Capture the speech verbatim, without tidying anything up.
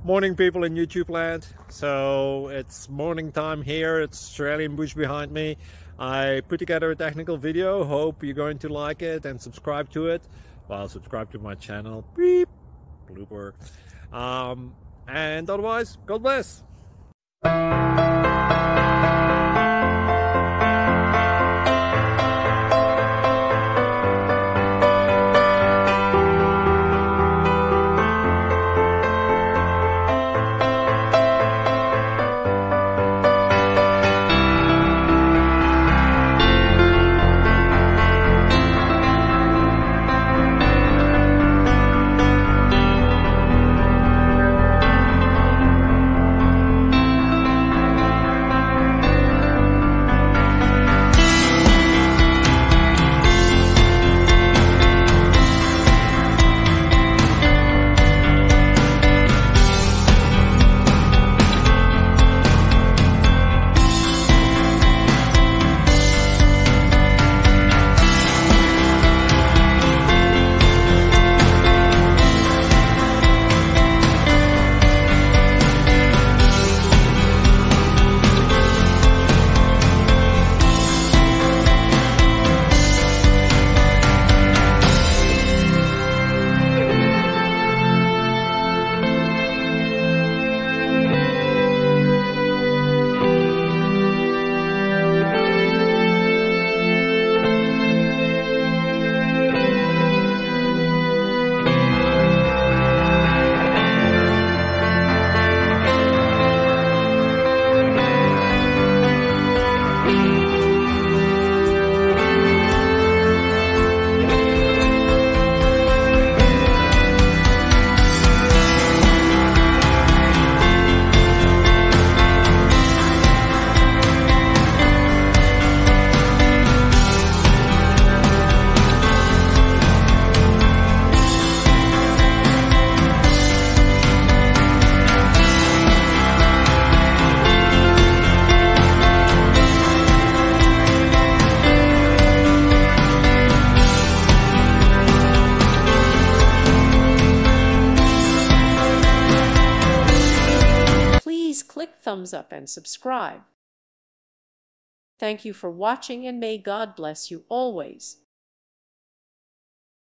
Morning, people in YouTube land. So it's morning time here. It's Australian bush behind me. I put together a technical video. Hope you're going to like it and subscribe to it. Well, subscribe to my channel. Beep. Blooper. Um, and otherwise, God bless. Please click thumbs up and subscribe. Thank you for watching, and may God bless you always.